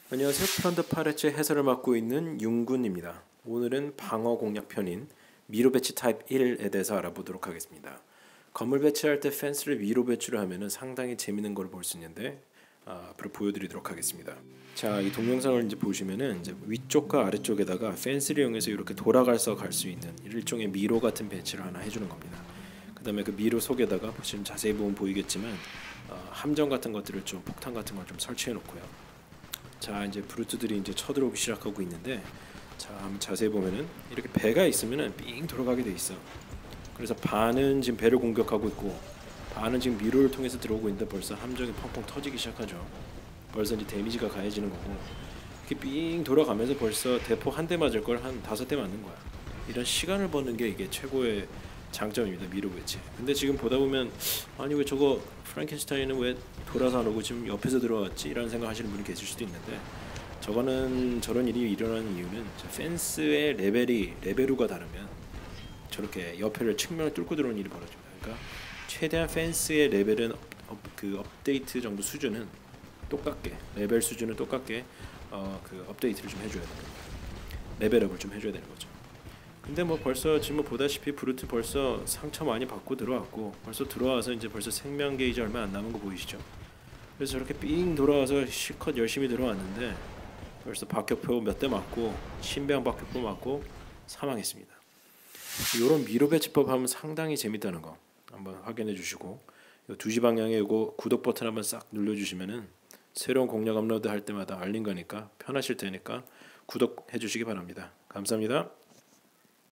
안녕하세요. 프런드 파레츠 해설을 맡고 있는 윤군입니다. 오늘은 방어 공략 편인 미로 배치 타입 1에 대해서 알아보도록 하겠습니다. 건물 배치할 때 펜스를 위로 배치를 하면은 상당히 재밌는 걸 볼 수 있는데 앞으로 보여드리도록 하겠습니다. 자, 이 동영상을 이제 보시면은 이제 위쪽과 아래쪽에다가 펜스를 이용해서 이렇게 돌아가서 갈 수 있는 일종의 미로 같은 배치를 하나 해주는 겁니다. 그다음에 그 미로 속에다가 지금 자세히 보면 보이겠지만 함정 같은 것들을 좀 폭탄 같은 걸 좀 설치해 놓고요. 자, 이제 브루트들이 이제 쳐들어오기 시작하고 있는데, 자, 한번 자세히 보면은 이렇게 배가 있으면은 삥 돌아가게 돼 있어. 그래서 반은 지금 배를 공격하고 있고, 반은 지금 미로를 통해서 들어오고 있는데 벌써 함정이 펑펑 터지기 시작하죠. 벌써 이제 데미지가 가해지는 거고, 이렇게 삥 돌아가면서 벌써 대포 한 대 맞을 걸 한 5대 맞는 거야. 이런 시간을 버는 게 이게 최고의 장점입니다. 미로 배치. 근데 지금 보다 보면 아니 왜 저거 프랑켄슈타인은 왜 돌아서 안 오고 지금 옆에서 들어왔지? 이런 생각하시는 분이 계실 수도 있는데, 저거는 저런 일이 일어나는 이유는 펜스의 레벨우가 다르면 저렇게 옆에를 측면을 뚫고 들어오는 일이 벌어집니다. 그러니까 최대한 펜스의 레벨은 그 업데이트 정도 수준은 똑같게, 레벨 수준은 똑같게 그 업데이트를 좀 해줘야 됩니다. 레벨업을 좀 해줘야 되는 거죠. 근데 뭐 벌써 지금 뭐 보다시피 브루트 벌써 상처 많이 받고 들어왔고, 벌써 들어와서 이제 벌써 생명 게이지 얼마 안 남은 거 보이시죠? 그래서 저렇게 삥 돌아와서 실컷 열심히 들어왔는데 벌써 박격포 몇 대 맞고 신병 박격포 맞고 사망했습니다. 이런 미로 배치법 하면 상당히 재밌다는 거 한번 확인해 주시고, 이 2시 방향에 이거 구독 버튼 한번 싹 눌러 주시면은 새로운 공략 업로드 할 때마다 알림 가니까 편하실 테니까 구독해 주시기 바랍니다. 감사합니다.